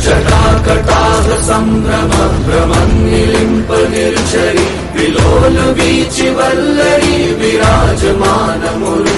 जटाकटाह सम्भ्रम भ्रमन्निलिम्प निर्झरि विलोल वीचि वल्लरी विराजमान मूर्ति